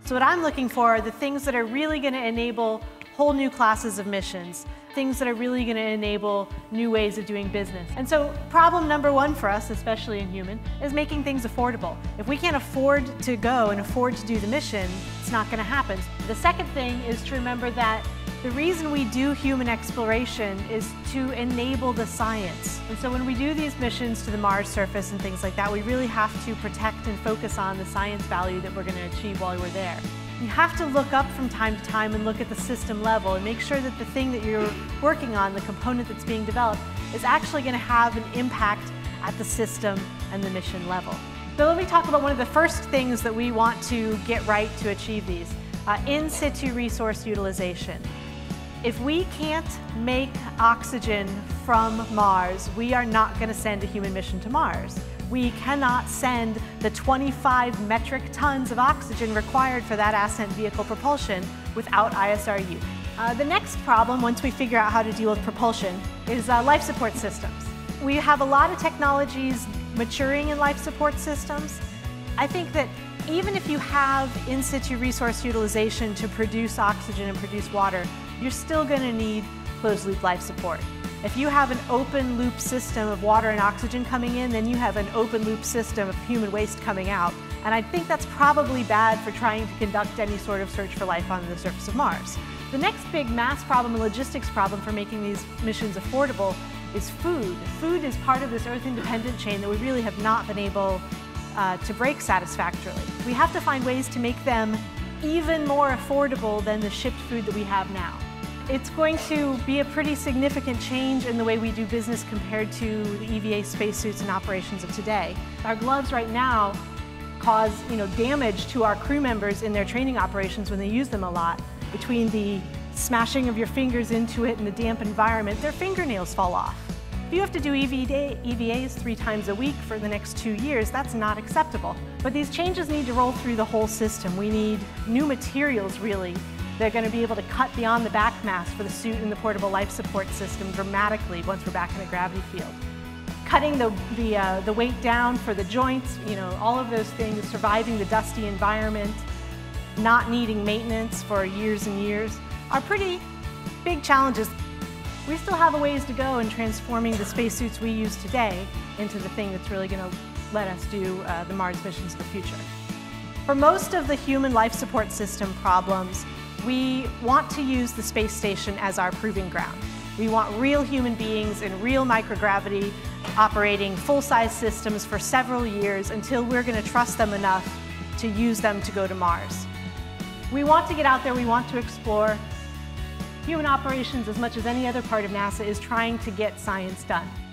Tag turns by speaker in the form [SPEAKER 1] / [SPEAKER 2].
[SPEAKER 1] So what I'm looking for are the things that are really going to enable whole new classes of missions, things that are really going to enable new ways of doing business. And so problem number one for us, especially in human, is making things affordable. If we can't afford to go and afford to do the mission, it's not going to happen. The second thing is to remember that the reason we do human exploration is to enable the science. And so when we do these missions to the Mars surface and things like that, we really have to protect and focus on the science value that we're going to achieve while we're there. You have to look up from time to time and look at the system level and make sure that the thing that you're working on, the component that's being developed, is actually going to have an impact at the system and the mission level. So let me talk about one of the first things that we want to get right to achieve these. In situ resource utilization. If we can't make oxygen from Mars, we are not going to send a human mission to Mars. We cannot send the 25 metric tons of oxygen required for that ascent vehicle propulsion without ISRU. The next problem, once we figure out how to deal with propulsion, is life support systems. We have a lot of technologies maturing in life support systems. I think that even if you have in situ resource utilization to produce oxygen and produce water, you're still going to need closed loop life support. If you have an open loop system of water and oxygen coming in, then you have an open loop system of human waste coming out. And I think that's probably bad for trying to conduct any sort of search for life on the surface of Mars. The next big mass problem and logistics problem for making these missions affordable is food. Food is part of this Earth-independent chain that we really have not been able to break satisfactorily. We have to find ways to make them even more affordable than the shipped food that we have now. It's going to be a pretty significant change in the way we do business compared to the EVA spacesuits and operations of today. Our gloves right now cause damage to our crew members in their training operations when they use them a lot. Between the smashing of your fingers into it and the damp environment, their fingernails fall off. If you have to do EVAs 3 times a week for the next 2 years, that's not acceptable. But these changes need to roll through the whole system. We need new materials, really. They're going to be able to cut beyond the back mass for the suit and the portable life support system dramatically once we're back in a gravity field. Cutting the weight down for the joints, all of those things, surviving the dusty environment, not needing maintenance for years and years, are pretty big challenges. We still have a ways to go in transforming the spacesuits we use today into the thing that's really going to let us do the Mars missions of the future. For most of the human life support system problems, we want to use the space station as our proving ground. We want real human beings in real microgravity operating full-size systems for several years until we're going to trust them enough to use them to go to Mars. We want to get out there, we want to explore. Human operations, as much as any other part of NASA, is trying to get science done.